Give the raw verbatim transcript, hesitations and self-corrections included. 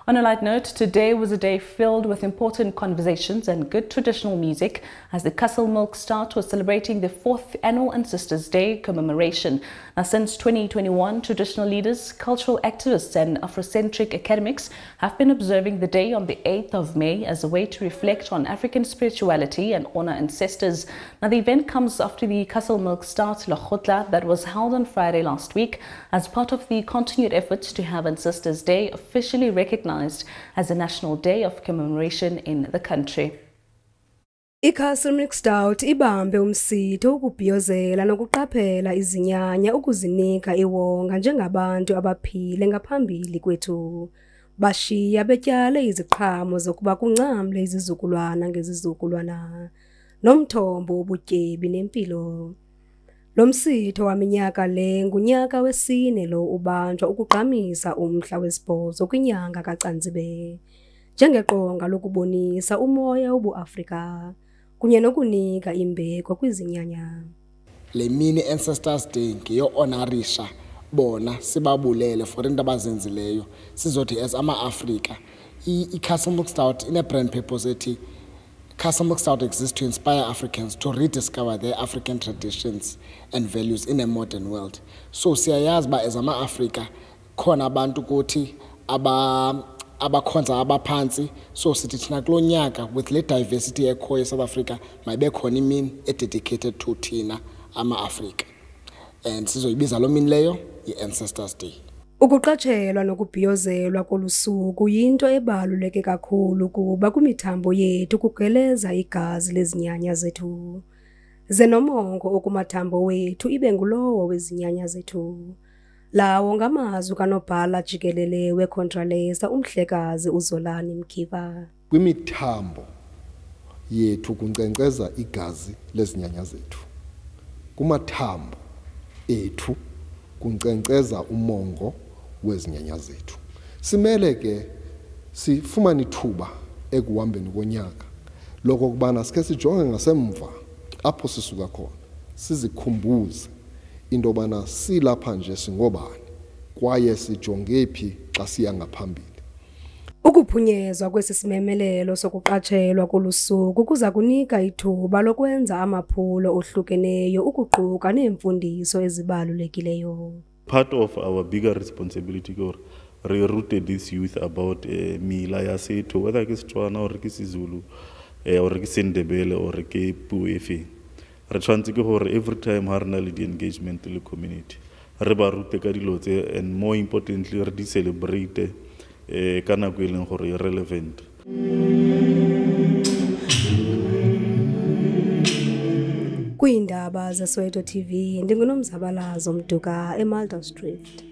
On a light note, today was a day filled with important conversations and good traditional music as the Milk Stout was celebrating the fourth annual Ancestors Day commemoration. Now, since twenty twenty-one, traditional leaders, cultural activists and Afrocentric academics have been observing the day on the eighth of May as a way to reflect on African spirituality and honor ancestors. Now, the event comes after the Milk Stout Lekgotla that was held on Friday last week as part of the continued efforts to have Ancestors Day officially recognized as a national day of commemoration in the country. Milk Stout ibambe umsitho ukubhiyozela nokuqaphela izinyanya ukuzinika iwonga njengabantu abaphile ngaphambili kwethu bashiya betyale iziqhamo zokuba kuncamle izizukulwana ngezizukulwana nomthombo ubutyebi nempilo. Lo msitho waminyaka le ngunyaka wesine lo ubanjwa ukugqamisa umhla wesibhozo kwinyanga kaCanzibe njengeqonga lokubonisa umoya obu-Afrika kunye nokunika imbeko kwizinyanya. Le mini Ancestors Day ngeyo-honorisha bona sibabulele for into abazenzileyo sizothi as ama-Afrika. I-Milk Stout ine-brand purpose ethi Milk Stout exists to inspire Africans to rediscover their African traditions and values in a modern world. So siyayazi ba as ama-Afrika khona abantu kuthi aba abakhonza abaphansi, so sithi thina kulo nyaka with le diversity ekhoyo eSouth Africa mayibe khona imini dedicated to thina ama-Afrika, and sizoyibiza lo mini leyo i-Ancestors Day. Ukuqatshelwa nokubhiyozelwa kolusuku yinto ebaluleke kakhulu kuba kwimithambo yethu kugeleza igazi lezinyanya zethu. Ze nomongo okumathambo wethu ibe ngulowo wezinyanya zethu. Lawo ngamazwi kanobhala jikelele weContralesa umhlekazi uZolani Mkiva. Kwimithambo yethu kunkcenkceza igazi lezinyanya zethu. Kumathambo ethu kunkcenkceza umongo wezinyanya zethu. Simele ke sifumane ithuba ekuhambeni konyaka lokho kubana sike sijonge ngasemva apho sisuka khona sizikhumbuze into bana silapha nje singobani kwaye sijonge phi xa siya ngaphambili. Ukuphunyezwa kwesi simemelelo sokuqatshelwa kolusuku kuza kunika ithuba lokwenza amaphulo ohlukeneyo ukuquka neemfundiso ezibalulekileyo. Part of our bigger responsibility to reroute this youth about uh, mila ya setho, whether ke Setswana or ke Sizulu uh, or ke Sendebele or ke puo efe. Re tshwantse ke gore every time ha rena le engagement le community re ba rute ka dilo tse, and more importantly re di celebrate uh, ka nako e leng gore relevant. Kwiindaba ze Soweto T V ndingunomzabalazo Mduka eMalta Street.